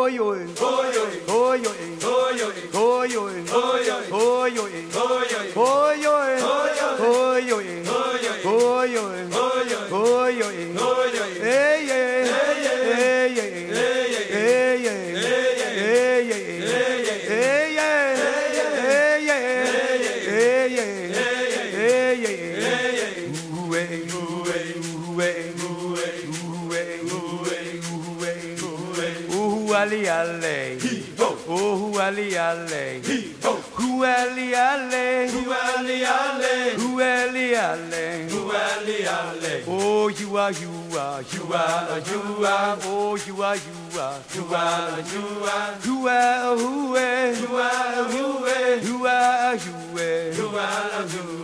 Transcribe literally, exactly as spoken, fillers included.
Ali ale, oh ali ale, who ali ale, who ali ale, who ali ale, who ali ale. Oh you are you are you are you are oh you are you are you are you are who are who are who are who are who are you are who are you